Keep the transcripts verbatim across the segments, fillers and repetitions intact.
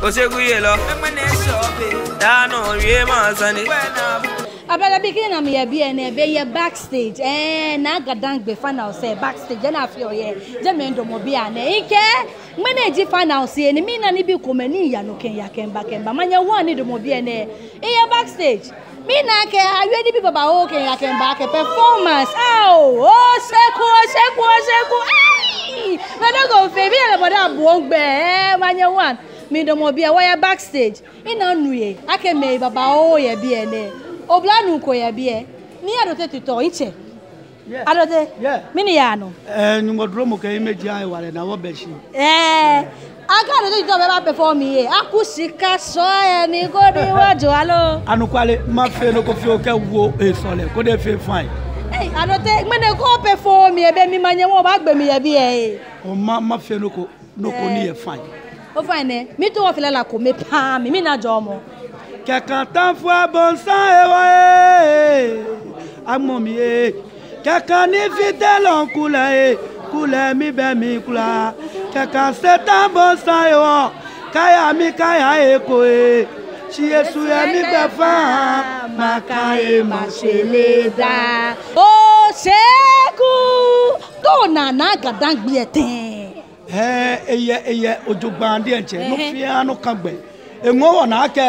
Oseguyelo, Dano, Rieman, Sunday. Abala begin am here be and be backstage. Eh, na gadang be final say backstage. Na feel here. Jemendo mo be an ike. Manage final say ni mi na ni bi komani ya no ken ya ken ba ken ba. Manya one ni do mo be an e backstage. Mi na ke awedi bi baba o ken ya ken ba ke performance. Oh, oh seku seku seku. Ai! Na do go fe bi le boda buongbe. Eh, manya one. Mi do mo be a wire backstage. Ina nuye. Ake me baba o ye be an Oblanu ko ya bie ni adote tuto iche adote mini ya no eh nyugodro mo ke imeji ai wale na wo beshi eh aka adote tuto be ba perform ye akusika so ya ni ko ni wajo alo anukwale ma fe no ko fi o ke wo e sole ko de fe fine eh adote mene ko perform ye be mi manye wo ba gbe mi ya bie o ma ma fe no ko no ko ni e fine o fine mi to wo fi la ko me pa mi mi na jo mo Quelqu'un t'envoie bon sang et ouais, à mon mieux. Quelqu'un n'est fidèle en couleur, couleur mi ben mi couleur. Quelqu'un c'est un bon sang et ouais, kaya mi kaya ekoe. Si Yesu ya mi befa, makaye macheleda. Oh seku, to nana gadang biete. Eh, eye eye ojogbandi enche, no fi anu kangbe. E ngo na ke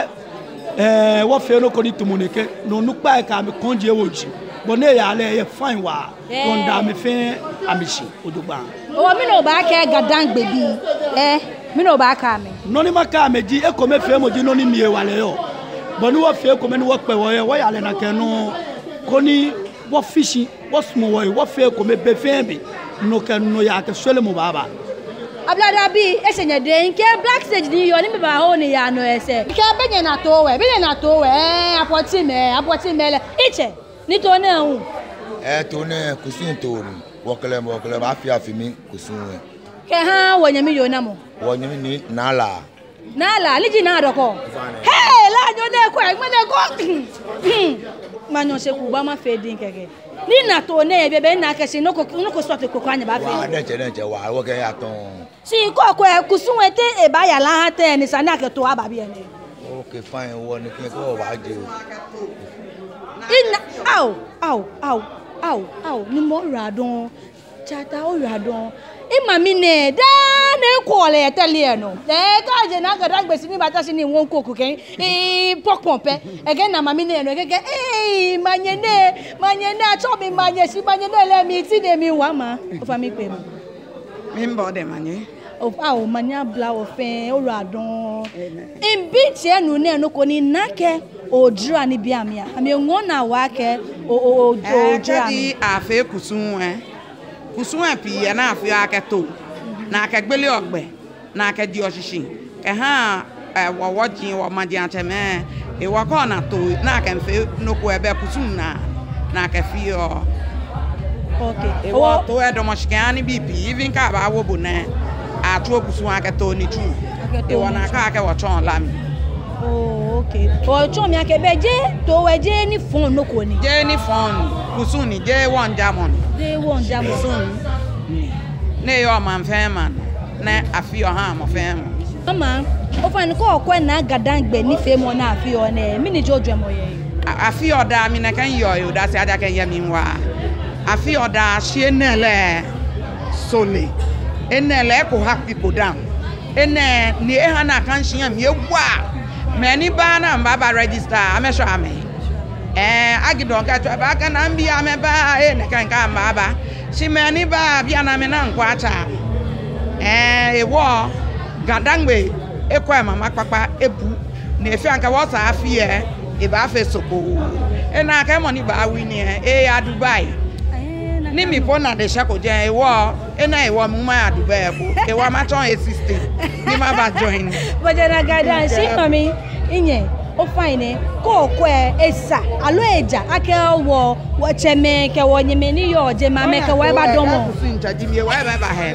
eh wo fe no ko ni tumuneke no nupa ka mi konje woji but na ya le fine wa wonda mi fe amishi odugba o mi no ba ka gadan gbebi eh mi no ba ka mi no ni maka meji e ko me fe moji no ni mi e wale yo but ni wo fe ko me ni wo pe wo ye wo ya le na ke no ko ni wo fishi wo smo wo wo fe ko me be fe bi no ke no ya ke sole mo baba Ablada bi esenye de nke black stage ni yo ni me ba ho ni ya no ese nke benye na to we benye na to we eh apoti me apoti me le iche ni to na hu eh to na kusun to ni wokele mo wokele ba fi afimi kusun ke ha wonya mi yo na mo wonya ni nala nala liji na doko hey la jo de ko egbe de ko manyo se ku ba ma fe din keke ni na to na bebe na kesi no ko no ko so te ko kwanya ba fe wa de che de che wa wo ke ya ton si ko ko kusun ete e ba ya la ha te ni sa na ke to aba bi ene okay fine wo ni ke ko ba je ina au au au au au ni mo radon chata o radon e mami ne da ne ko le tele no e ka je na ga dagbe si mi bata si ni won ko ko ken e pokpon pe e ge na mami ne no ge ge eh manye ne manye ne acho mi manye si manye ne le mi ti de mi wa ma o fa mi pe mo mi mbo de manye o fa o manya bla o fe o radon in bi ti enu ne no ko ni nake odra ni bi amia ami won na wa ke o o odra ni afe kusun eh kusun api na afi aketo na akagbele ogbe na akedi oshishi ke ha wo wojin wo maji acheme e wo ko na to na akamfe noko ebe kusun na na akafi o okay e wo to e do moshikani bibi even ka ba wo bu na atu kusun aketo ni tu e wo na ka ake wo chon lami oh okay o chon mi akebe je to we je ni phone noko ni je ni phone kusun ni je one jamon je one jamon kusun ne yo man fema na afi o ha mo fema mama o fa ni ko ko na gadangbe ni fe mo na afi o na mi ni jojo mo ye afi o da mi na kan yo yo da se ada kan ye mi wa afi o da hie na le sole enele ko happy go down ene ni e ha na kan hia mi ewa me ni ba na mba ba register amesho ame eh agidon ka to ba kan na mbia me ba e ne kan ka mba ba si me ni ba bia na me na nkwa acha eh ewo gadangbe ekwa mama papa ebu na efi anka wo sa afi e e ba fe soko e na ka mo ni ba wi ni e ya Dubai ni mi po na de shako je ewo e na ewo mu ma Dubai ko e wa ma chon assistant ni ma ba join bo je na gadan si mami inye o fine ko ko esa alo eja ake wo wo cheme ke wo nyeme ni yo je ma me ke wa ba domo sinja ji mi wa ba ba he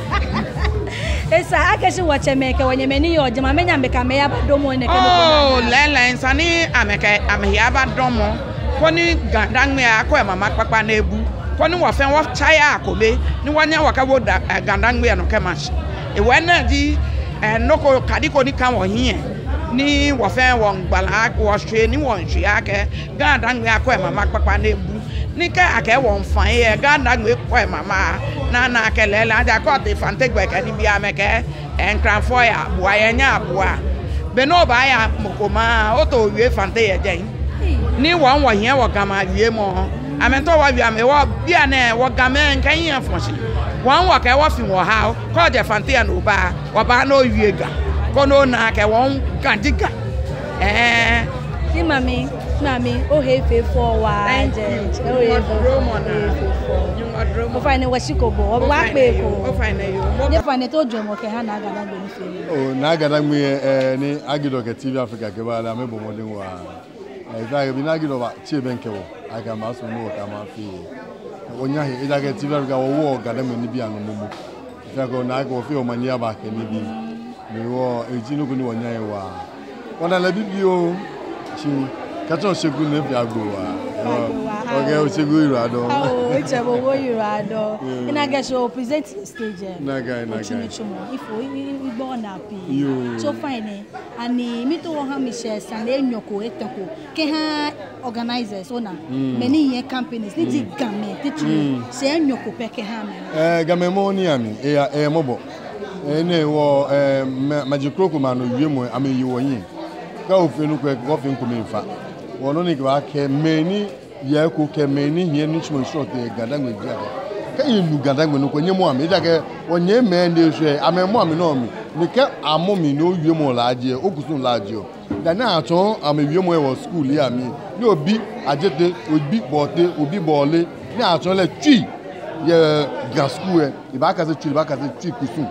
esa ake si wo cheme ke wo nyeme ni yo je ma me nya me ka me ya ba domo ne ke oh lele insani ameke ame ya ba domo ko ni gandang me akọ mama papa na ebu ko ni wo fe wo chaya akome ni wanya waka wo gandang me no kemash e wa na di and no kadiko ni kan wo hie ni wo fe wo ngbala wo hwe ni wo hwe ake gada ngwe akọ mama papa na ebu ni ka ake wo mfan ye gada ngwe kọ mama na na kelele ada ko de fante gbe ka ni bia meke enkranfo ya bua ye nya bua be no ba ya mokoma o to wie fante ye den ni wo wo hie wo gama wie mo amento wa wi ame wo bia na wo gama nkan ye fonse won wo ka wo fi wo ha ko de fante ya no ba wo ba no wie ga ko no na ke won kandiga eh si mami mami o he fe for wa je o he for o fa ni wasikobo o wa pe ko o fa na yo ne fa ne to jomo ke ha na agada gbe ni fe o na agada gbe eh ni Agido ke T V Africa ke ba la me bo modin wa eh da bi na Agido ba chi be nke wo aga ma so no ka ma fi onya he ida ke T V Africa wo wo gada me ni bi anu mumu fa ko na ko fi o mani aba ke ni bi mi wo ejinu ko ni wonya ye wa ona la bibi o chi kato segun ne fi agbo wa okay o segun irado oh it's a wo irado ina get so present stage na guy na guy if we born happy so fine ani mi to ha mi share san e nyoko etoko ke ha organizers ona many year companies ni di game titri se nyoko pe ke ha me eh game mo ni ami e e mobo ene wo eh magikroko ma no wie mo am yi wo yin ka o fe nu ko ko fe nko me fa wono ni kwa ke meni ye ko ke meni ye ni chimo short e gada ngwe dia ka yi nu gada ngwe no ko nye mo am ida ke onye me ndi hwe am mo am no mi ni ke amo mi no wie mo la aje okusun la aje o da na aton am wie mo e wo school ya mi ni obi ajete obi bote obi bole ni aton le tui ye grand school e iba ka se tui iba ka se tui kusun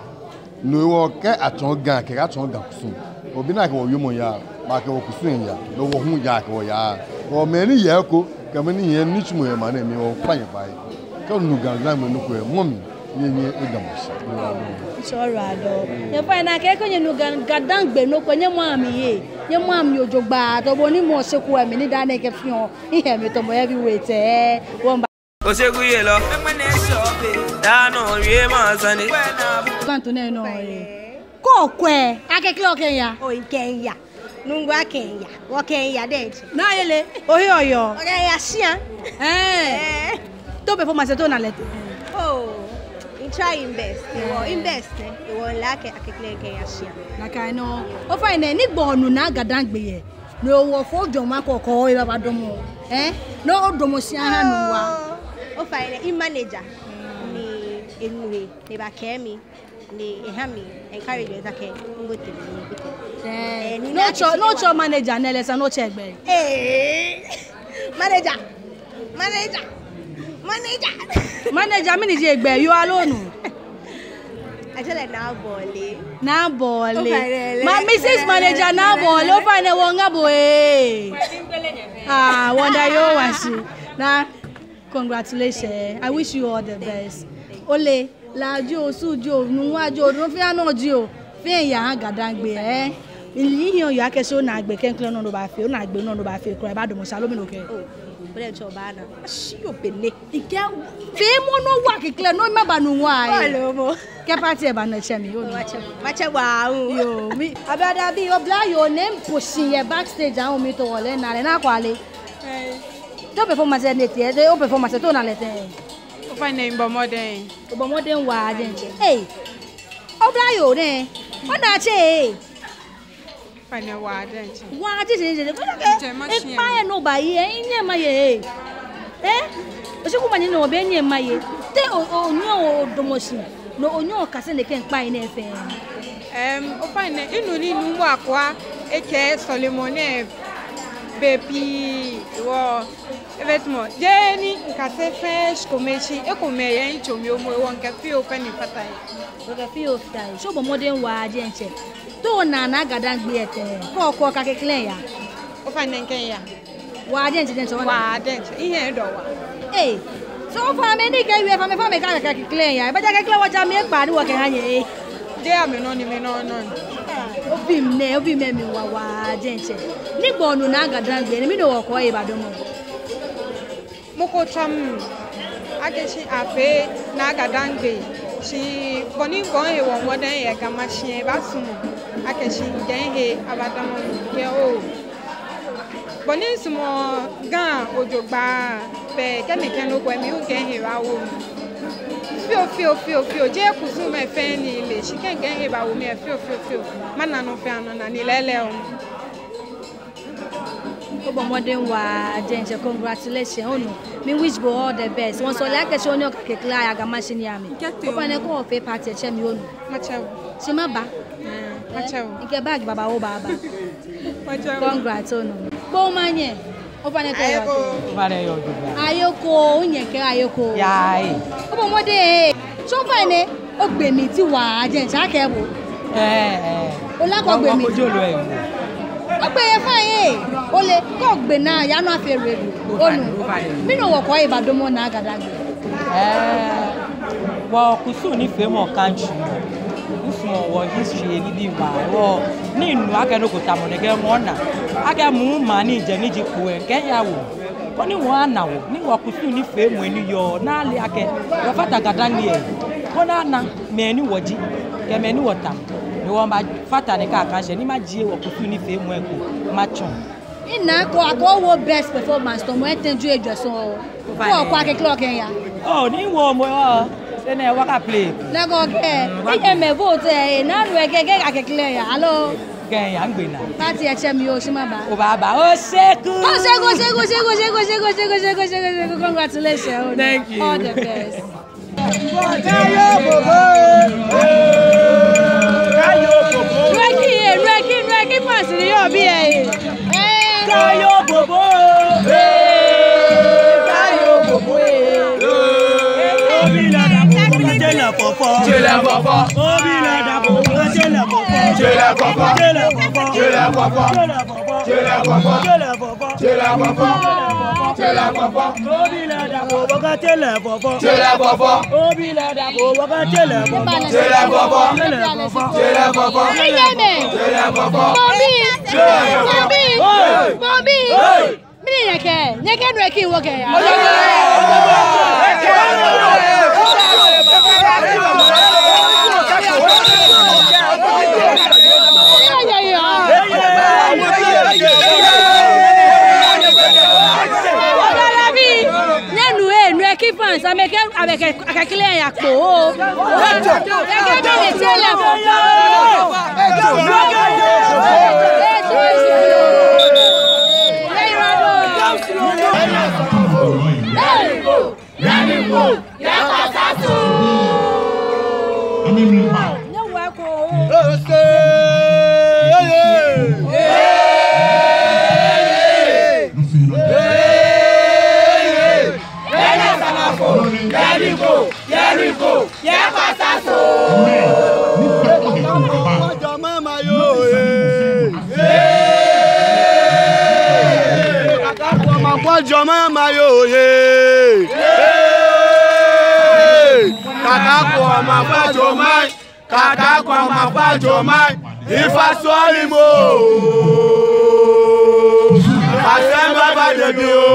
no wo ke aton gan ke aton gan kusun obi na ke wo yomo ya ba ke wo kusun ya no wo hu ya ke wo ya o me ni ye ko ke me ni ye ni chumo ye ma na mi wo panye pai ke nu gan gan me nu ko e mo mi ye ni e dam shi so rado ye fa na ke ko ye nu gan gadan gbe no ko nye mo ami ye ye mo ami ojogba to bo ni mo se ku e mi ni da na ke fi hon ihe mi to mo heavy weight eh wo Osegu ye lo, emene shope. Da no rie ma sani. Kanto ne no re. Ko kwe, ake klo Kenya. O in Kenya. Nungwa Kenya. Wo Kenya deje. Na yele, o he oyo. O ya sia. Eh. To performance to na lete. Oh. In try invest. Wo invest eh. Wo like ake klo Kenya sia. Na kai no. O fa ine ni gbonu na gadan gbe ye. No wo fo joma kokko e baba domo. Eh? No domo sia ha no wa. O fa ile in manager ni enuhe ne ba kemi ni ehami encourage zake ngote ni eh no cho no cho manager na lesa no che egbe eh manager manager manager manager mi ni je egbe you alone ajele na bole na bole ma Missus Manager na bole o fa ne wo ngabo eh ah wonder yo washi na congratulations. I wish you all the best. Ole, la jo, sujo, nuwa jo, no fi ano jo. Fi ya gadan gbe eh. Ili yan ya ke so na gbe ken klo no ba fi, o na gbe no ba fi kro e ba do mo salo mi no ke. Oh, bele cho ba na. Shi o bele. Ike fi mo no wa ke kle no ma ba nu wa eh. Olo mo. Ke party e ba na che mi o no. Ma che wa u. Yo, mi abada bi obla yo name pushing ye backstage ahun mi to wole na le na kwale. Eh. To performance ne tie de o performance to na lete o fa ne mbo modern o modern wa je eh obla yo ne o na che fa ne wa de wa je je je ko ke e pa e no ba yi e nye ma ye eh o se ku ma ni no be nye ma ye te o nyo o domoshi no onyo ka se ne ken pa ina efe em o fa ne inu ni nu wa kwa e ke Solomone baby wo evetmo jeni nkase fresh komechi ekomeye nchomi omo won ka fi o pani fatai o ka fi o fatai so bo modern wa je nche to na na gadan gbe ete ko ko ka kekle ya o fa ne nken ya wa je nche nche wa de nche ihe do wa eh so fa me ni ke we fa me fa me ka ka kekle ya ba ja kekle wa ja me pa ni wo ke hanye je ami no ni me no no obi me obi me mi wa wa je nche ni gbonu na gadan gbe ni mi no wo ko Ibadan mo moko tram ageshi ape na gadan gbe She Bonnie going one more day, a gamashie, Basumo. I can she gain here about the Bonnie some more gun or your bar, but can you can look when you can hear our woman. Feel, feel, feel, feel. Jay Kusuma Fanny, she can't get here about me. Feel, feel, feel. Manano fan and Anilele. Modern wa Jenja, congratulations. Me wish you all the best. Once I like a show you can clear a machine yami. Open a call for party champion. Macho. Simaba. Macho. You get back, Baba Obaba. Congrats on Bomanye. Open a call. Ayoko, Unyaka, Ayoko. Yai. Open what day. So fine, Ogbe me to wa Jenja cable. Eh, Olako me. Ogbe fine. Ole ko gbe na ya no afere onu mi no wo ko Ibadan mo na Agadagbe eh wo kusu ni fe mo country usu wo history ni di wa wo ni nu aka no ko ta mo ne ge mo na aka mu ma ni je ni ji ku e ke ya wo ko ni wo ana wo ni wo kusu ni fe mo ni yo na ali ake wo fata Agadagbe e ko na na me ni wo ji ke me ni wo tam ni wo ma fata ni ka kan se ni ma ji wo kusu ni fe mo e ko ma chon ina ko akowo best performance to mo entenju ejoso o ko kwa ke clock en ya oh ni wo mo o se na waka play le go ke e me vote e na ru e ke ke ka clear ya hello ke ya ngbe na party e che mi o shima ba o baba o seku o seku seku seku seku seku seku seku seku congratulations thank you all the best kayo bobo kayo bobo reki reki reki pass ni yo bi e Kayo bobo, kayo bobo, obi la da bobo, jela popo, jela popo, obi la da bobo, jela popo, jela popo, jela popo, jela popo, jela popo, jela popo, jela popo, jela popo, obi la da bobo, jela popo, jela popo, obi la da bobo, jela popo, jela popo, jela popo, jela popo, Bobby, Bobby, Bobby, me nyeke, nyeke no eki wo ke ya. Fans avec avec avec clé ya po o Jericho, Jericho, yeah, pasaso. Jama mayo, eh. Kakako makwa jama mayo, eh. Kakako makwa jama, kakako makwa jama. Ifaswali mo, asemba badebi o.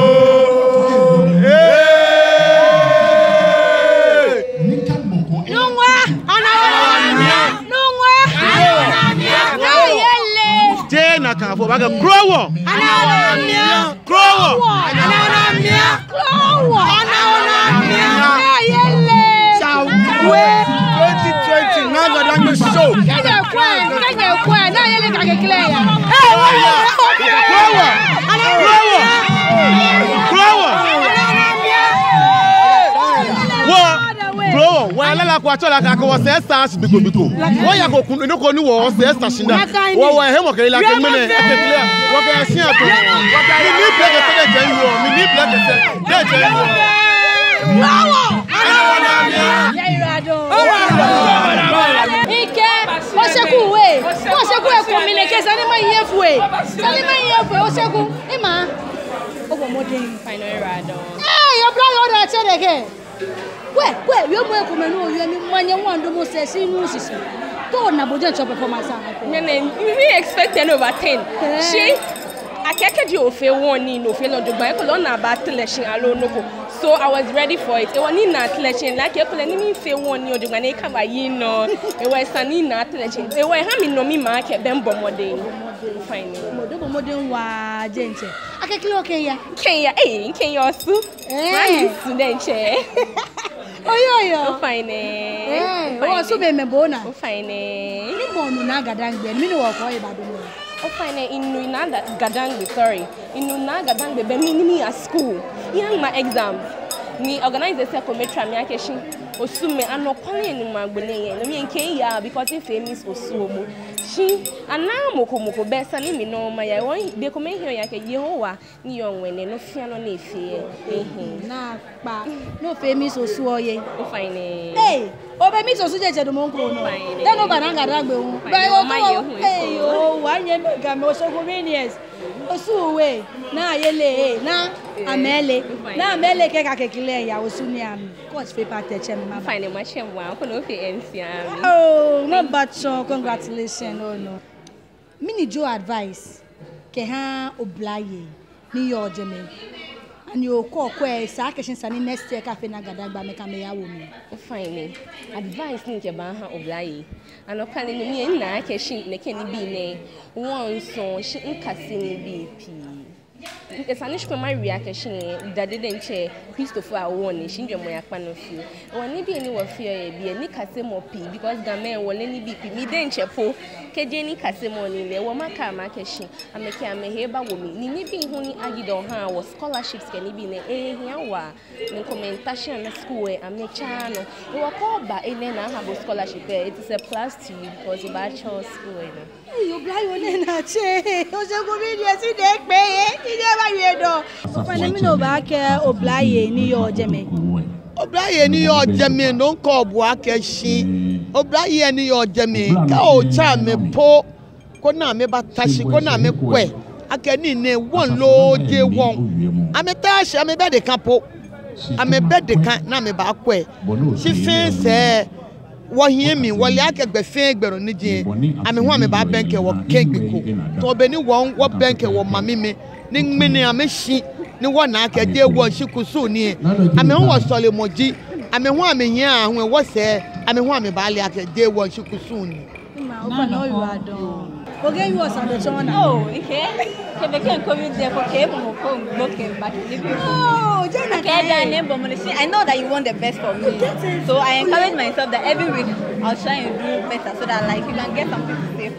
Na kafo baga grow anaonamia grow anaonamia grow anaonamia yele sawe twenty twenty na Agadagbe show kaje kwa kaje kwa na yele ka clear ya eh grow anaonamia grow anaonamia wo grow wa lala kwa chola ka ko se stars biko biko wo ya ko kun no ko ni wo se stars shinda wo wo he mo ke la ke mene e clear wo ke sin ato wo ke ni ni play ke te je yo mi ni play ke te de je yo wow ya irado ike o seku we o seku e ko mi le ke sani ma yefu we sani ma yefu o seku ima o bo modern final irado eh your brother order che de ke we we yo mo ko menu yo ni manye wando mo se si nu sisi to na boje cho performance an me me we expect ten over ten she akeke di ofe woni no fe lo dogba ko lo na ba television alo noko. So I was ready for it. E woni na television like e ko le ni mi fe woni odogba na e ka ba yi no. E wa sani na television. E wa ha mi no mi ma ke be mbo modern. Fine. Modobo modern wa jenche. Akeke lo Kenya. Kenya eh Kenya osu. Eh. Student che. Oyo yo. Fine. Eh, o so be me bona. Fine. Ni bonu na gadangbe. Mi no wo ko Ibadan. O fine inu na gadangbe sorry. Inu na gadangbe be mi ni mi at school. Yang my exams. Ni organize the psychometry mi akeshin. Osume ano kwale ni magbele yen. No mi enke ya because if famous osuomo. Shi anamo komoko besa ni mi no ma ya won de ko me hiyo yake Yehowa ni yo nwene no fia no na efie. Eh na pa no famous osuoye. O fine. Hey, o be mi so su jeje do mo nko no. Then no bananga dagbe hu. Ba yo to. Hey o wa nye ga me so convenience. Osuwe na yele na amele na amele ke ka kekile ya osuni am coach paper teacher me ma fine ma chem wa ko no fe N C am oh no but so congratulations no no mini jo advice ke ha oblaye ni yo jeme and you ko ko e sa keshin sani next year ka fe na gadagba me ka me ya wo mi fine advice ni ke ba ha oblaye ano kale ni mi na keshin ne ke ni bi ne won so shi nkase ni bi pi Esanish kwa Maria keshin dade denche Christopher awon shi ndwe mo yakpa no fi woni bi ni wo fi e bi ni kase mo pi because gamen wole ni bi pi mi denche po keje ni kase mo ni le wo maka ma keshin ameke amehe ba wo mi ni ni bi hu ni agido ha wo scholarships ke ni bi ne eh hia wa ni commentation na school e amecha no e wo ko ba ene na ha bo scholarship it is a plus to you because you ba cho school e no you blind one na che o se go bi die si de pe ije ba ye do o fa mi no ba ke oblaye ni yo jeme oblaye ni yo jeme no ko bu ake shi oblaye ni yo jeme ka o cha me po ko na me ba tashi ko na me kwe ake ni ne won lo je won ame tashi ame be de kan po ame be de kan na me ba kwe shi fin se wo hie mi wole akegbe fin egbero ni je ame ho ame ba benke wo kegbe ko to be ni won wo benke wo mami mi ni mini ameshi ni wona akede wo shikusu ni ame ho wo sole moji ame ho ame hia ahun wo se ame ho ame ba le akede wo shikusu ni ma o fa no you are done oge you was on the chona oh okay kebe ken covid there for ke mo ko gboke back live oh jana ke da ne bo mo see I know that you want the best for me so I encourage myself that every week I'll try and do better so that like you can get something to say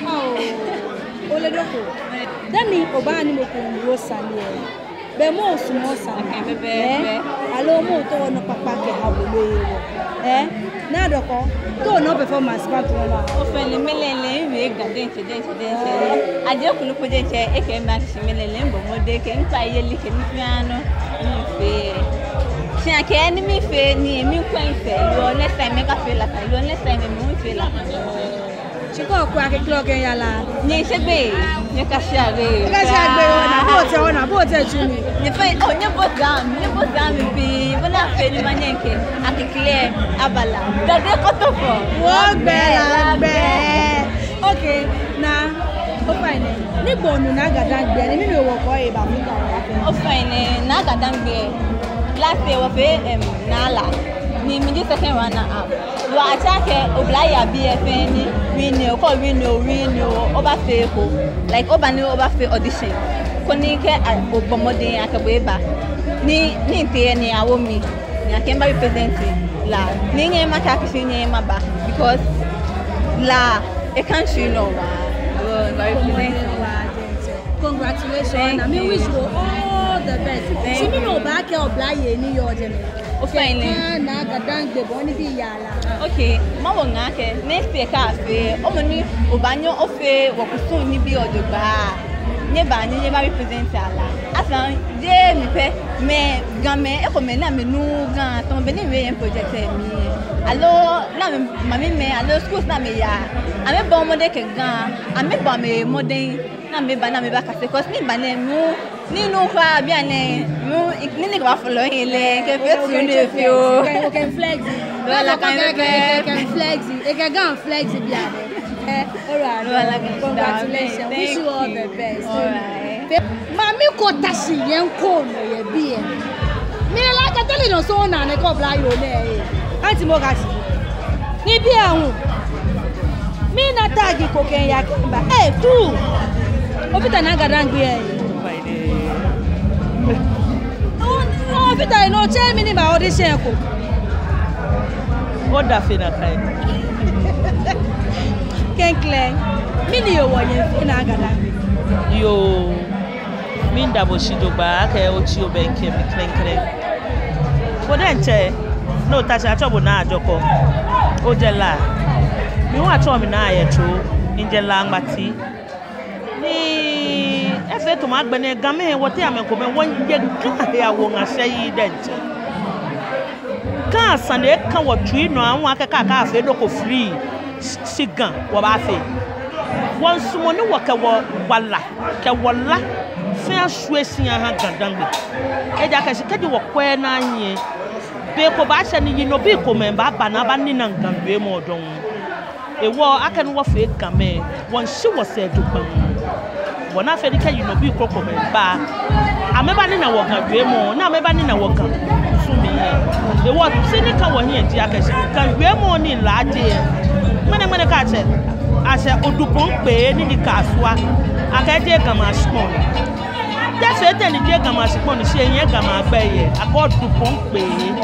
oh ole doko dani oba ni mo ko wo sani e be mo sumo sani okay bebe alo mo to no papa ke habolo yewo eh na doko to no performance part no o fe le melele we gaden che den che den che aje kunu ko je che e ke ma chi melele mbo mo de ke npa ye li ke ni fiano ni fe si ake ni mi fe ni mi ko ife lo next time make a feel like lo next time me feel like Chiko kwa ke clock en yala ni segbe ni ka share ka share ona bo te ona bo te chuni ni fe o ni bo gam ni bo gam bi bona fe ni manyenke ati clear abala dade kotofo wo gbe la gbe okay na o fine ni bonu na gadangbe ni mi no wo ko e ba mi ka o fine na gadangbe last year wo fe em nala ni mi di second runner up lo attack oblaya B F N ni win o ko win o win o oba fe ko like oba ni oba fe audition ko ni ke obomode akabo eba ni ni te ni awo mi ni akemba represent la ni nye ma ka kisi nye ma ba because la a country no wa represent congratulations I mean wish you all the best so mi no ba ke oblaya ni yo je me o fine na gadangbe bo ni bi yala okay ma wo ngake next year ka fe o mo ni obanyo o fe wo kusun ni bi odogba nye ba ni nye ba represent ala asa je mi pe me game e ko me na me nu gan ton be ni we project mi allo na me mami me allo school na me ya ame ba mo de ke gan ame ba me modern na me ba na me ba ka se cause ni ba na mu ni nu fa bi ane mu ni ni ba follow ile ke fe tu ni fi o you can flex la can can flex e can gan flex bi ade All right. Congratulations. Wish you all the best. All right. Mami kotashi yenko no ye bi e. Mi la ka tele no so na ne ko bla yo ne. Anti mo ga si. Ni bi ahun. Mi na tag ko ken ya ba. Eh tu. Obita na ga dan gbe e. Oh, obita no che mi ni ba audition ko. Oda fe na kai. Kenkle. Mi ni yo wo yen na ga dan. Yo minda boshido ba aka ochi obenke mi krenkre bodenche no tacha chobo na ajoko ojela mi wa cho mi na ayeto injela ngbati ni efe to ma gbene game wote amenko me wonje ka ya wo ngase yi denche ka sande ka wotui no anwa aka ka ka afe do ko free sigan wo ba fe won sumo ni wo ke wo wala ke wala fe asuesi aha gadangbe eja ka shikedi wo kwe na anye be ko ba sha ni yino bi ko memba ba na ba ni na ngandwe mo don ewo aka no wo fe game won shi wo se dupan wona fe di ka yino bi ko ko memba ameba ni na wo ngandwe mo na ameba ni na wo kan sumi ewo sini ka wo hie ti aka shi ngandwe mo ni laje mene mene ka che ase odupon pe ni di kaswa akaje gama spon that's it ni di gama spon se yen gama gbe ye akodupon pe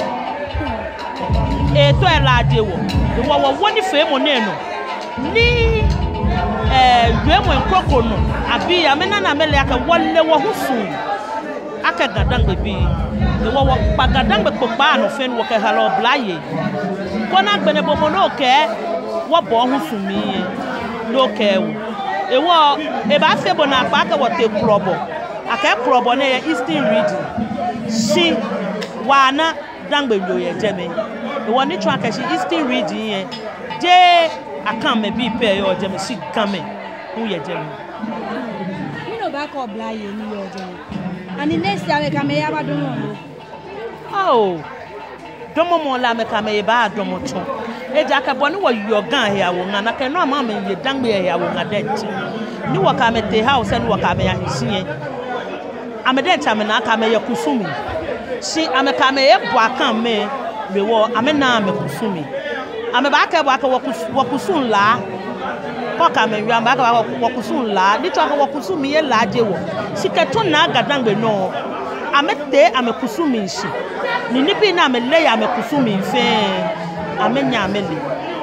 e to e laje wo wo wo woni fe mo ne no ni eh dwemo enkoko no abi amena na mele aka wolle wo husun aka gadangbe bi wo wo pagadangbe popa no fe no ke halo blaye kona gbene bomo no ke wo bo husun mi no kewu ewo e ba febo na pa ka wote krobo aka krobo na eastern region si wana dangbe lo ye jeme ewo ni twa ka si eastern region ye je akan me bi pe yo jeme si kame hu ye jeme mi no ba ko bla ye ni yo jeme ani next year ka me ya ba do mo oh domo mo la me ka me ba do mo to eja ka boni wo yogan ya wo ngana ka no ama me ye dangbe ya wo ngadenti ni wo ka me te house ni wo ka me ya hisie amedenta me na ka me ye kusumi si ame ka me ye bua kan me me wo ame na me kusumi ame ba ka bua ka wo kusun la ko ka me wi amba ka wo kusun la ni to ka wo kusumi ye la je wo si ke to na gadangbe no ame te ame kusumi si ni ni bi na me le ya me kusumi fe amenya amele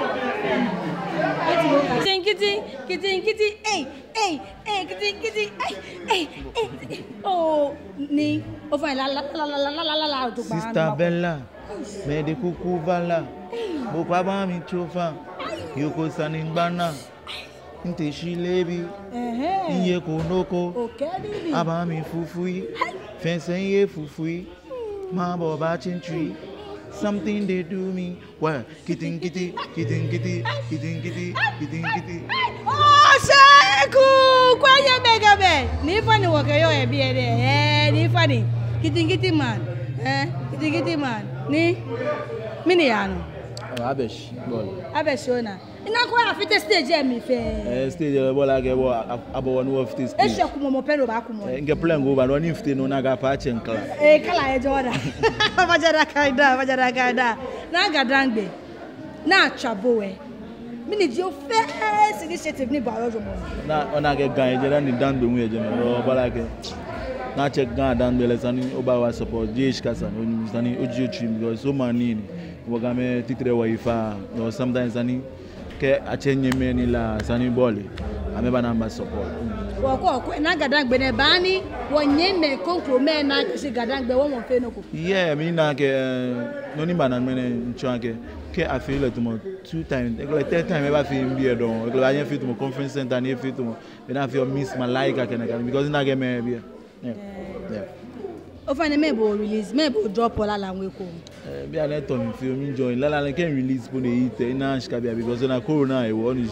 kitin kitin kitin eh eh eh kitin kitin eh eh oh ni o fa la la la la la la la to ba Sister Bella me de kuku vala bo pa ba mi chofa yoko saningbana nte shilebi eh iye konoko okay aba mi fufui fense ye fufui ma bo ba chinchi something they do me well kitin kiti kitin kiti kitin kiti kitin kiti oh sheku kwanye mega be ni fani woke yo e bi e de eh ni fani kitin kiti man eh kitin kiti man ni mini yanu abesh ball abesh ona ina ko afite stage e mi fe eh stage e ball age bo abo no fifty stage e sheku mo pelo ba ku mo nge plan go ba no ni fifty no na ga pa chenkla eh kala e joda bajara kaida bajara kaida na gadangbe na chabowe mini di o first initiative ni ba rojo mo na ona ge gan e je na ni dangbe mu e je no bala ke na check gan dangbe le sani o ba wa support jish kasa no sani oji ochi because so many ni wo ga me titre wa ifa no sometimes sani ke achenye me ni la sani bole ameba na support wo ko ko na gadangbe ne ba ni wo nye me konkro me na si gadangbe wo mo fe no ko yeah me na ke no ni banan me ncho ke ke I feel like mo two times like third time ever feel be don like I feel to mo conference center ni feel to mo me na feel miss my like can because na get me be yeah yeah o fa ne me bo release me bo drop all ala nwe ko eh be na to me feel me join la la can release po dey eat na shika be because na corona e won is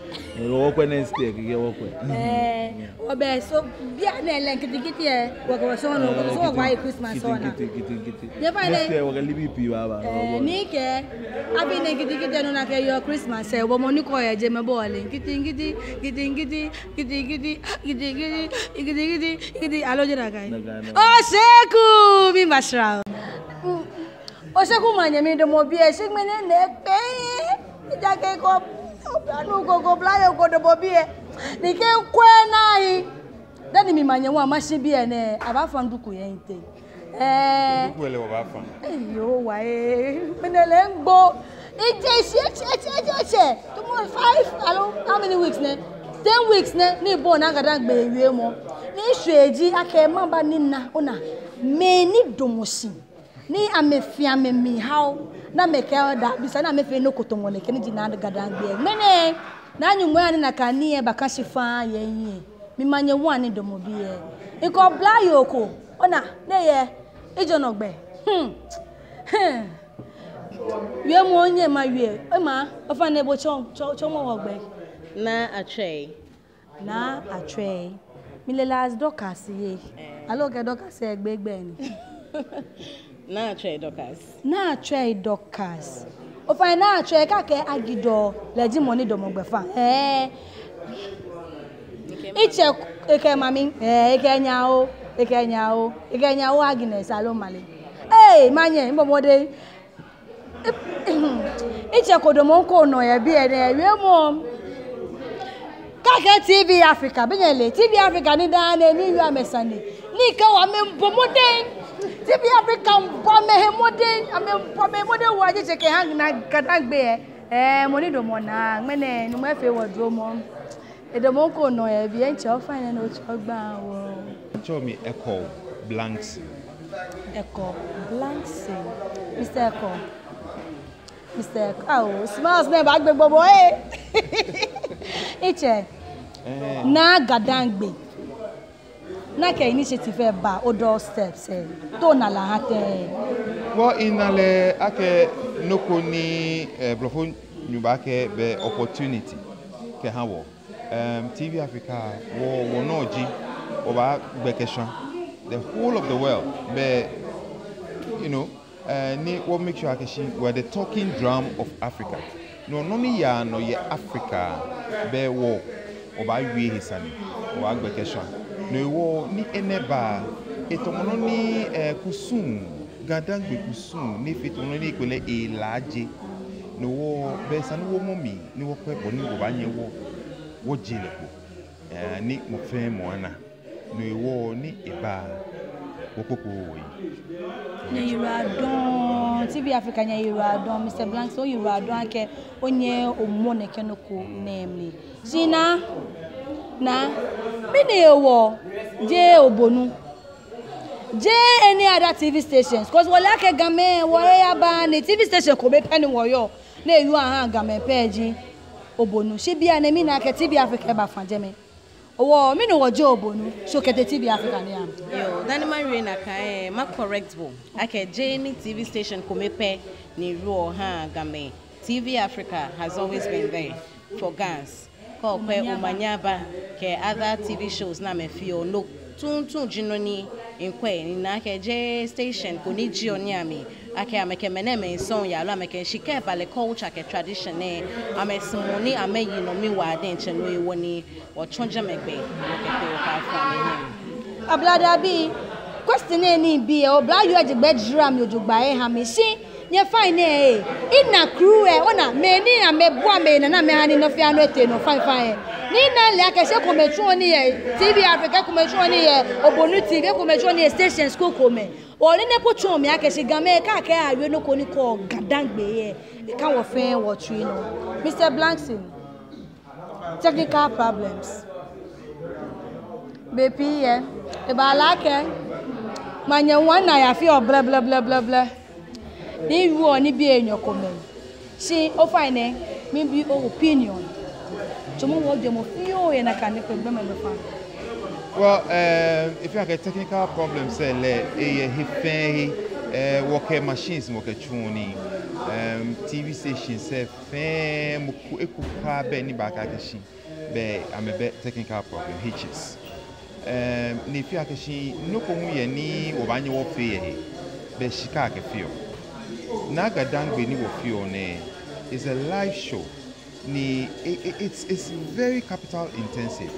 Wo ko next year ke wo ko. Eh, obe so bia na ele kiti kiti e wo ko so no ko so wa Christmas so na. Kiti kiti kiti. Next year wo ga libi pi wa ba. Eh, ni ke abi ne kiti kiti no na ke your Christmas e wo mo ni ko ye je me bo le kiti kiti kiti kiti kiti kiti kiti kiti kiti kiti kiti alo je na kai. Oh, Seku mi mashra. O Seku manye mi do mo bi e sig me ne ne pe. Ja ke ko Obranu go go blayo go do bobie. Ni ke nkwe nai. Dani mi manye wa mashi bi ene abafa nduku ye nte. Eh. Nduku ele wa bafa. Yo wa e. Menele ngbo. Ije she che che che che. To mo five alo how many weeks ne? ten weeks ne ni bo na gada gbe ewie mo. Ni hweji aka mamba ni na ona. Me ni domoshi. Ni amefia me mi how na meke da bisa na mefe no kotongo ne kene di na gadangbe mene na nyumu ani na kanie baka shifa yenyi mi manye wani do mo bi e iko bla yoko ona ne ye ijo no gbe hm wie mo onye ma wie e ma ofa na ebo chon chon mo gbe na atwe na atwe mi le las dokas ye alo ke dokas e gbe gbe ni na atwe dokas na atwe dokas o fa na atwe ka ke agido leji money do mo gbefa eh iche eke mami eh eke nyao eke nyao eke nyao Agnes Alomale eh manye mbo mode iche kodomo nko no ye bi ene we mo ka T V Africa benyele T V Africa ni da na ni yu amesani ni ka wa me mbo mode T V Africa mbo me he mode ame mbo me mode wa je cheke hang na gadangbe e eh money do mo na ngene nu me fe wodro mo edomo nko no ye bi enche o fine na o chogba wo show me Echo Blanks Echo Blanks Mister Echo Mister Echo oh smiles na ba gbe gbobo eh iche eh na gadangbe na ke initiative ba odo steps eh to na la hate wo inale ake noko ni blofo nyuba ke be opportunity ke hawo um T V Africa wo wo noji oba gbekeshan the whole of the world be you know uh, ni what make sure akeshi we are the talking drum of Africa no no ni ya no ye Africa be wo oba wie hisani oba gbekeshan no wo ni eneba etomono ni uh, kusum gadangbe kusum ni fitono ni ipele elaje no wo be san wo momi ni wo pe boni wo ba nye wo wo jile ko eh ni mo fe mo na no wo ni eba wo popo wo yi ne Iradon T V Africa nya Iradon Mister Blanks o Iradon ake onye omone kenoko namely sina na mini ewo je obonu je any other T V stations cause wole ake game wo ya ba ni T V station ko be pen wo yo na eyu ahan game page obonu she bia na mi na ke T V Africa ba fan jeme owo mi no wo je obonu so ke T V Africa ni am yo dani man we na ka eh ma correct bo ake je ni T V station ko me pe ni ru ha game T V Africa has always been there for gas ko pe umanyaba ke other T V shows na me feel no tun tun jinoni inkwe ni na ke je station ko ni ji oni ami ake ameke meneme son ya lo ameke shike bale culture ke tradition e amesmoni ameyi no mi wa den che no ewo ni o chonje megbe ke pe o ka fa me ablada bi question ni bi e obla yu ajigbe drum ojugba e ha me si nye fine e ina crew e ona me ni amebu ame na na me hani no fi anu ete no fine fine ni na le ake se ko metu oni e T V Africa ko metu oni e obonu T V ko metu oni e station school ko me o ni ne ko tu mi ake se game ka ke awe no ko ni ko gadangbe e ka wo fe wo tu no Mister Blankson technical problems baby e e ba la ke manya wan na ya fi o bla bla bla bla bla ni ru oni bi enyo komen si o fine me bi o opinion tomo wo je mo fi o ye na kan pe gbe me fa well um if you have a technical problem say le e he fe eh work machines work chuni um T V stations say fam ekupa be ni ba ka kashi be amebe technical problem hitches um ni fi akashi no ko hu ye ni obanye wo fe ye be shika ke fio na gadangbe ni wo fio ne is a live show ni it, it's it's very capital intensive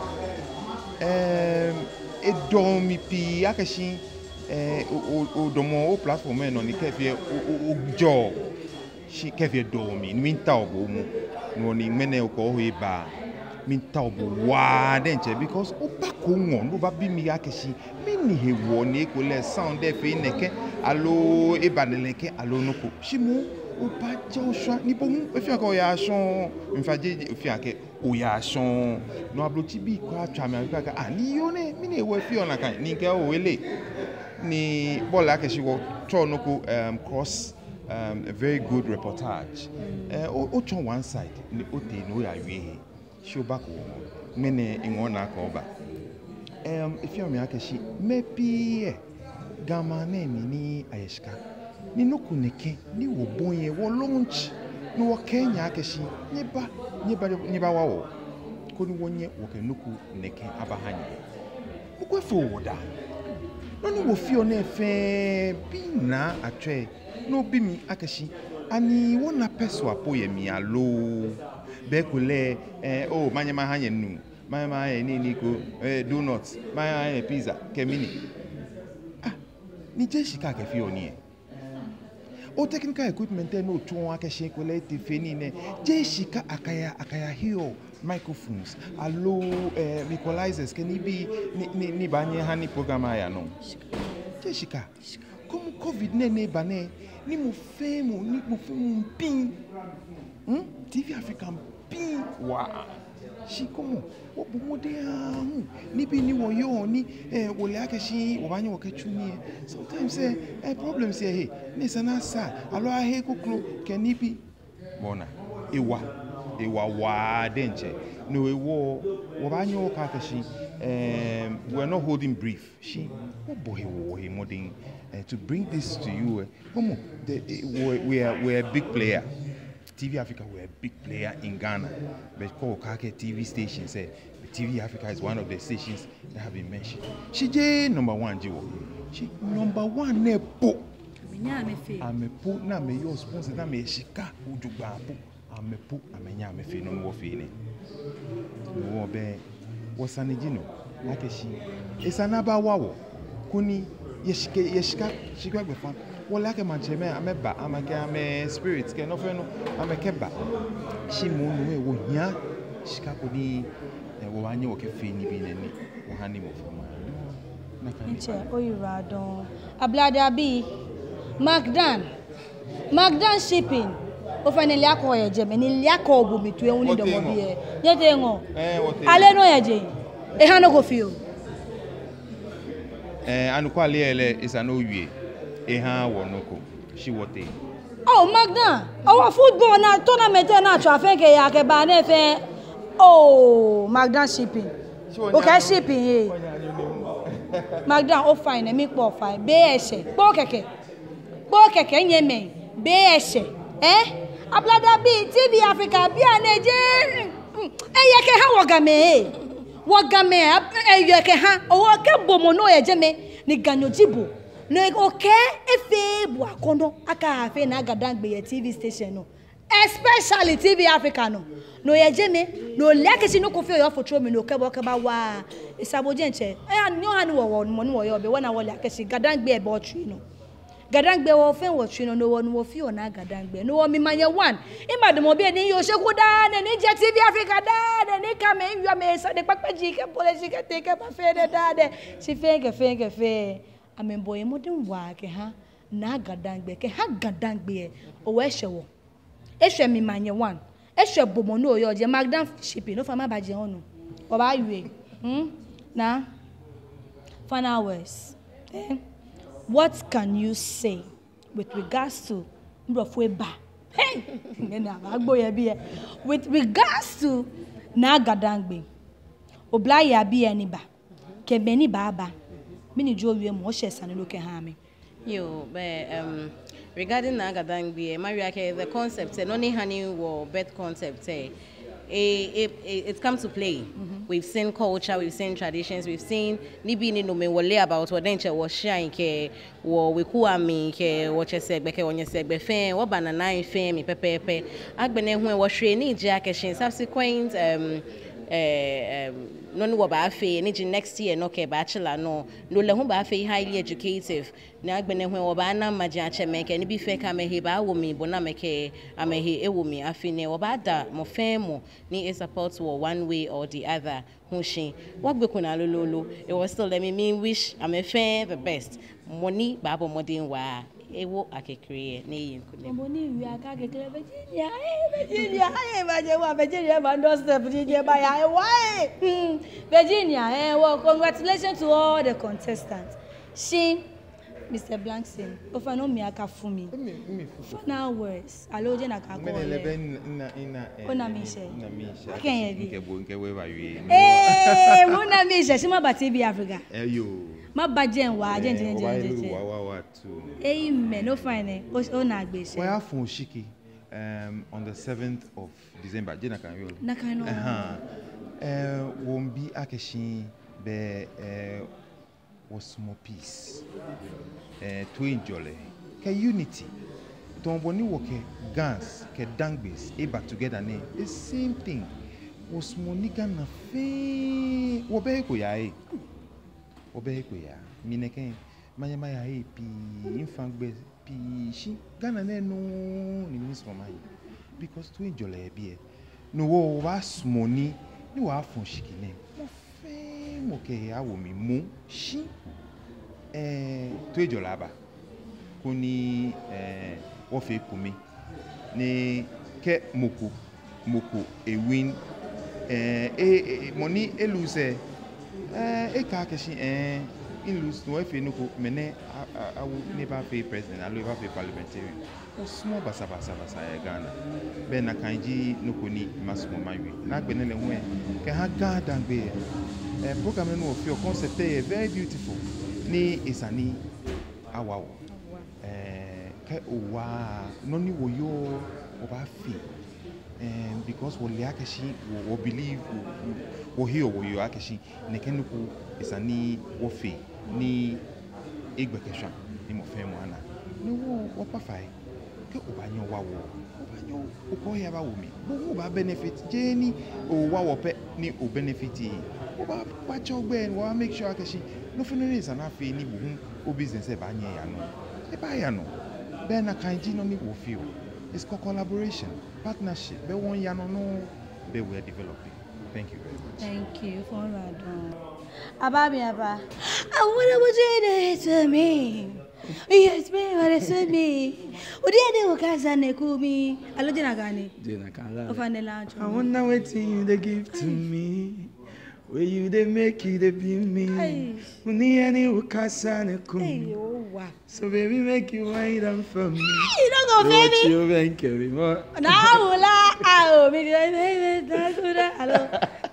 um e domi pi akashi eh o domo o platform no ni kefie o jo shi kefie domi ni minta obo mu no ni mene ko ho iba minta obo wa denche because o ba ko won no ba bi mi akashi mi ni hewo ni ko le sound e fe neke alo e ba neleke alo no ko shi mu o ba jo swa ni bo mu e fi ko ya son mfaje o fi ake o ya son no abloti bi ko atwa me aka ani yo ne mi ne wo fi ona kan ni ke o wele ni bola ke shiwo cho no ko um cross um a very good reportage eh o o cho one side ni o te no ya wi show back wo me ne inwo na ka oba um if you me ake shi me pi gama na mi ni ayeshika ni no ku neke ni wo bonye wo launch ni wo Kenya ake shi ni ba ni ba ni ba wa wo ko ni wonye wo ke nuku neke abahanye ukwe forwarda no ni wo fi ona efe bi na atwe no bi mi akashi ani wona peso apoye mi alo be kule eh oh manyama hanye nu manyama hanye ni ni ko eh donuts manyama hanye pizza kemini ah ni je shika ke fi oni e o technical equipment no tun akashi kule ti feni ne je shika akaya akaya hiyo microphones allo eh, equalizers can be ni ni, ni banye hani program aya no jeshika como covid ne ne bane ni mo femo ni mo femo pin hm T V Africa pin wa shi como o bo mo de ahu ni bi ni wo yo ni eh wo le ake shi wo banye wo ke chuni sometimes eh, eh problems here hey ni sana sa allo ahe koklo can be bona ewa ewa wa denche no ewo wo banyo kakashi um we're not holding brief she oh boy wo he modern uh, to bring this to you uh, come the uh, we are we are a big player T V Africa we're a big player in Ghana but call Kake T V station say T V Africa is one of the stations that have been mentioned she je number one jiwo she number one ne po amenya me fe amepo na me yo sponsor na me shika ujugba po amepo amenya me fe no wo fe ni wo be wo sanijino akeshi esana ba wawo kuni yeshika yeshika shika gbe fa wo lake mancheme ameba amake ame spirit ke no fe no amekeba shi mu nu e wo hia shika ko ni wo anye wo ke fe ni bi nani wo hani mo fama na kan nche oyira don ablada bi Magdan Magdan shipping o fa ni liako ye je me ni liako obu mi tu ehun ni domo bi e ye te ngo eh wote ale no ye je e ha no go fi o eh anu kwa le ele isa no wie e ha wo no ko shi wote oh Magdan our football na tournament na twa fe ke ya ke ba na fe oh Magdan shipping o ka shipping e Magdan o fine mi po fine be ese po keke po keke nyeme be ese eh ablada bi T V Africa bi aneje eye ke ha wogame wogame eye ke ha owo ke bomo no eje me ni ganyojibo no oke efe bu akondo aka afe na gadangbe ye T V station no especially T V Africa no no eje me no leke si no kofi yo fotro me no kebo keba wa isaboje nche e anyo hanu wo mo ni wo yo be wona wo leke si gadangbe e bo twi no gadangbe wo fe wo twi no no wo no fi ona gadangbe no wo mi manye one imadomo bi ni yo seku da ne ni je T V Africa da ne ni ka me yo me sa de papaji ke police ke te ke ba fe de da de si fe ke fe ke fe amembo ye modern wa ke ha na gadangbe ke ha gadangbe o we hwewo ehwe mi manye one ehwe bomo no yo je Magdan shipping no fa ma ba je onu o ba yue hm na final words eh what can you say with regards to Mbrofweba? Hey, with regards to na gadangbe, oblaya bi eniba, kebeni baba, mini jo wie mo she sanu loke ha me. Yo, but um, regarding Nagadangbi, Mariake, the concept, eh, noni honey or birth concept, eh, it, it, it's come to play. Mm-hmm. We've seen culture, we've seen traditions, we've seen nibi ni no me wole about what denche was shine ke wo we kuami ke what you said beke when you said be fan what banana fan me pepe pepe agbene hu e wo hwe ni je akeshin subsequent um eh um no no ba afi ni next year no ke bachelor no no le hu ba afi highly educative na agbene hu wo ba na maji ache meke ni bi fe ka me he ba wo mi bona meke amehe e wo mi afi ne wo ba da mo femo ni e support wo one way or the other hu shin what be kuna lololo it was still let me mean wish am a fan the best money ba bo modern wa ewo akekere na yin kune money wi aka kekere Virginia eh Virginia eh ba je wa Virginia ba ndo step Virginia ba ya why Virginia eh well congratulations to all the contestants she Mister Blankson ofa no mi aka fún mi me now words alo je na ka ko le ben ina ina ona mi se ina mi se ken ye nke bo nke we ba wi eh mo na mi se sima ba T V Africa eh yo ma ba je wa je je je wa wa wa tu amen no fine o na gbe se we have fun shiki um on the seventh of December je na kan yo na kan no eh eh won bi akeshin be eh was small peace eh to enjoy ke unity ton boni wo ke gans ke dangbes e back together ne the same thing was monica na fe wo be ko ya e wo be ko ya mi ne ken manya maya e pi infangbe pi shi gana ne no ni miss mama because to enjoy e bi e no wo was money ni wa fun shikine mo fe mo ke awo mi mu shi eh to ejolaba kuni eh wo fe kumi ni ke moko moko e win eh e money e lose eh e ka keshi eh in lose no fe no ko mene awu ne ba fe president alu ba fe parliamentarian o small basa basa basa e Ghana be na kanji no ko ni masmo mawi na gbene le hu e ke ha ga dangbe eh program no fi o concept e very beautiful ni isani awawo eh ke owa no ni wo yo o ba fi eh because wo le akeshi wo believe wo hear wo yo akeshi ne kenuku isani wo fi ni egbekesha ni mo fe mo ana ni wo wo pa fai ke o ba yan wa wo o ba yan o ko ya ba wo mi bo wo ba benefit je ni o wa wo pe ni o benefit o ba pa chogbe wo make sure akeshi no finally is an afi ni bu o business e ba nye ya no e ba ya no be na kanji no ni wo feel it's called collaboration partnership be won ya no no be we are developing. Thank you very much. Thank you for that. Ababi aba I wanna what you to me yes me what is me odi ade wo kaza ne ku mi alo jina gani jina kala o fanela I wanna wait you they give to me where you they make you they be me uni any wo kaza ne ku so baby make you wait on for me you don't go baby you ben carry more na ula ah me baby da kuda alo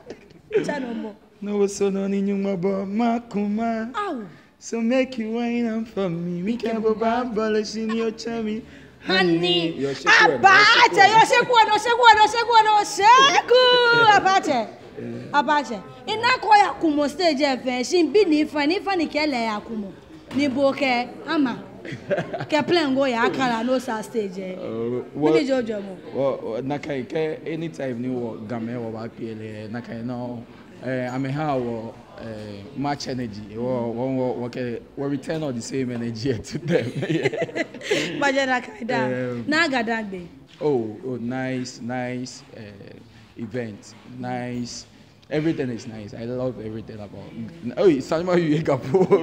chano mo no so no ni nyuma bo makuma so make you wine on for me we can go bambolish in your chummy honey abache yo sheku no sheku no sheku no sheku abache abache ina ko ya kumo stage e fe shin bi ni fa ni fa ni kele ya kumo ni bo ke ama ke plan go ya akara no sa stage e ni jojo mo na kai ke anytime ni wo game wo ba pele na kai no eh I'm how uh, much energy or one okay we return all the same energy to them. Bajana kaida na gadagbe. Oh, oh nice nice uh, event. Nice. Everything is nice. I love everything about. Oh, Salma you got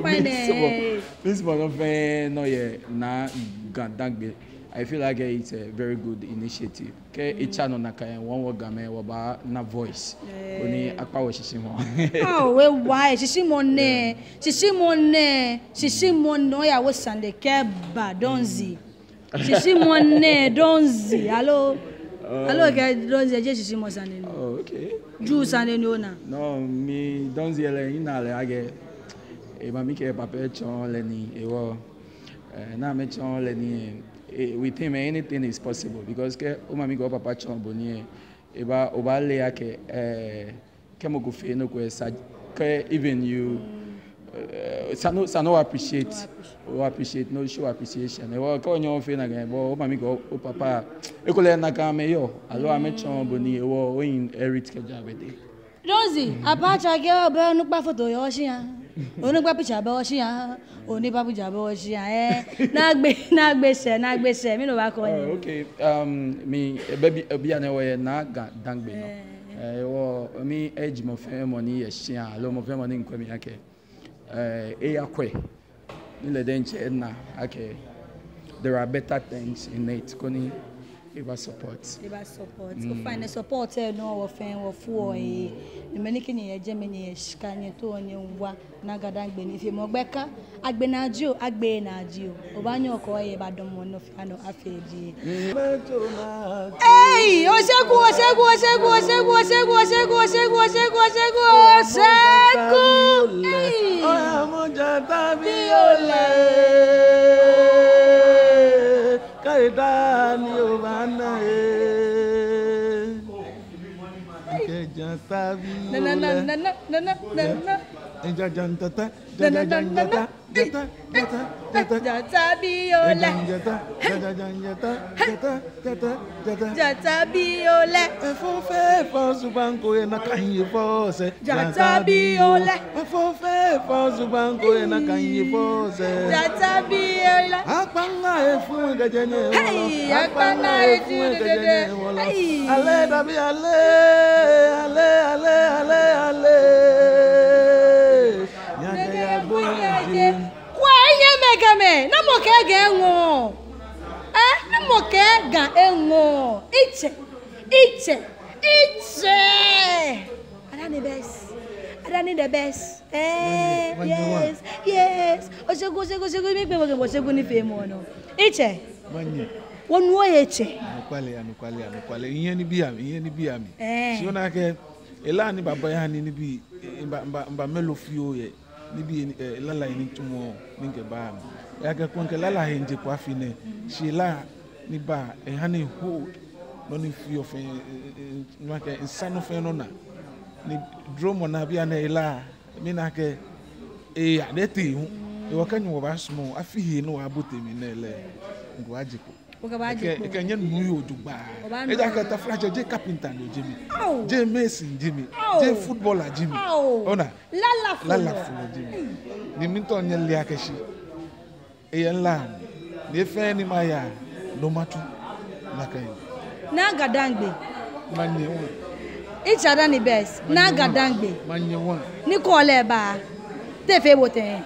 this one of no yeah na gadagbe. I feel like it's a very good initiative. Okay, each channel na kaya one word game waba na voice. Oni akpa wo shishimo. Oh, we why shishimo ne, shishimo ne, shishimo no ya wo sande keba donzi. Shishimo ne donzi. Hello. Hello ke donzi je shishimo sande ni. Oh, okay. Ju sande ni ona. No, mi donzi ele ina le age. E ma mi ke pape chon le ni e wo na me chon le ni with him anything is possible because ke o mami go papa chon boni e ba o ba le ake eh ke mo go fe no ko sa ke even you uh, sa no sa no appreciate o appreciate no show appreciation e wo ko nyo fe na ga bo o mami go o papa e ko le na ka me yo alo a me chon boni e wo o in erit ke jabede Rosie, abacha ke obe nu pa photo yo shi an. Oni pa picture be shi an. Oni pa picture be shi an. Eh, na gbe na gbe se, na gbe se. Mi no ba ko ni. Okay, um me baby obi ane wo ye na ga dangbe no. Eh wo mi age mo fe money ye shi an, lo mo fe money nko mi ake. Eh e yakwe. Ni le denche na ake. There are better things in it. Koni Eba support. Eba support. Mm. O find support e no wo fen wo fu o e. Ni me ni kini ye je me ni ye shika ni to onye nwa na gada gbe ni fi mo gbeka agbe na ji o agbe na ji o. O ba yan ko ye ba don mo no fi ano afeji. Hey, o segun o segun o segun o segun o segun o segun o segun o segun o segun o segun. Hey. Oya mo jata bi ole. Kaida ni o bana e ke janta bi na na na na na na na na ja janta ta ja ja janta janta janta janta janta bi ole janta ja janta janta janta janta janta bi ole e fo fe fo subanko e na kan yi fo se janta bi ole e fo fe fo subanko e na kan yi fo se janta bi ole apanga e fun gajene hey apanga e fun gajene hey ale dabi ale ale ale ale ale nyage ya bo kwa enye mega me na mo ke ga enwo eh na mo ke ga enwo iche iche iche adani best adani the best eh yes yes osego osego osego mi pe mo ke osego ni fe mo no iche manye wonu oyeche anukwale anukwale anukwale iyen ni bi ami iyen ni bi ami si ona ke ela ni baba ya ni bi mba mba mba melo fio ye ni bi lala ni tumo ni ke ba mi ya ke kon ke lala he nje kwa fine si la ni ba e ha ni hold no ni fio fe ma ke insano fe no na ni dromo na bi ana ela mi na ke e ya de ti hu e wa kan wo ba smo afi hi no abote mi na ele ngo ajiko ke ke nyen nu yo dugba e da ka ta flash je carpenter no jimi je mason jimi je footballer jimi ona lala fu lala fu jimi ni mi to nyen lia ke shi e yen la ni fe ni ma ya no matu na kai na gadangbe manye won each other ni best na gadangbe manye won ni ko le ba te fe bo ten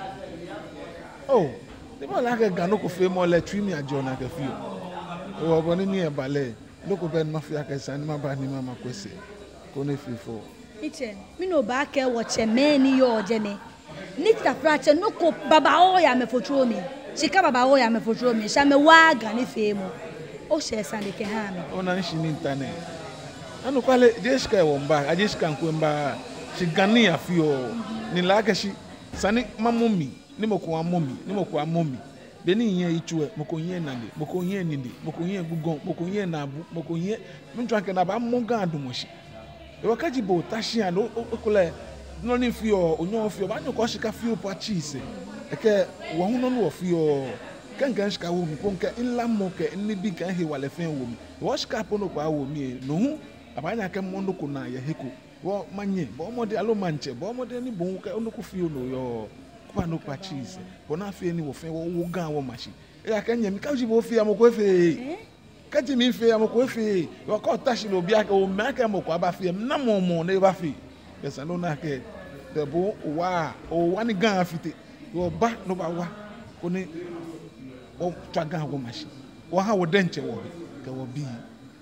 oh ni mo la ke gano ko fe mo le twi mi ajo na ke fi o o bo ni ni e bale loko ben ma fi aka san ma ba ni ma ma kwese ko ne fi fo iche mi no ba ke wo che me ni yo je me ni ta frache no ko baba o ya me fotro mi shika baba o ya me fotro mi sha me wa ga ni fe mo o she san de ke ha mi o na nshi ni internet anu kwale je shika e wo mba aje shika nko mba shi gani ya fi o ni la ke shi sani mamumi ni mo ko amomi ni mo ko amomi beni yen ichwe mo ko yen nande mo ko yen ninde mo ko yen gugon mo ko yen nabu mo ko yen ntwa ke na ba mo ga adumoshi e wakaji bo tashi an okole no ni fi o onyo fi o ba nyo ko shika fi o pa cheese e ke wo hu no no fi o kan kan shika wo mi ko nke illa mo ke ni bi kan he wale fen wo mi wo shika po no kwa wo mi no hu abanya ke mo no ko na ye heko wo manye bo mo de alo manche bo mo de ni bo ka no ko fi o no yo kwa no pa cheese bona fi ni wo fe wo wo gan wo machi e ya kan yemi ka ji bo fi amoko fe ka ji mi fe amoko fe wo ko tashi lo bia ka o ma ka amoko aba fi na mo mo na ba fi yesa no na ke de bo wa o wa ni gan afite wo ba no ba wa ko ni o twa gan wo machi wo ha wo denche wo ke wo bi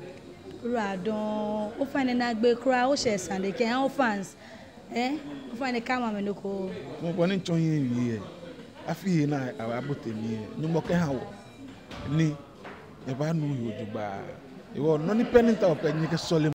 radon o fa ni na gbe kra o she san de ke han fans eh o fa ni kama me no ko mo boni chon yin wi e afi na abote mi e ni mo ke ha wo ni e ba nu yo dugba e wo no ni penita o pe ni ke sole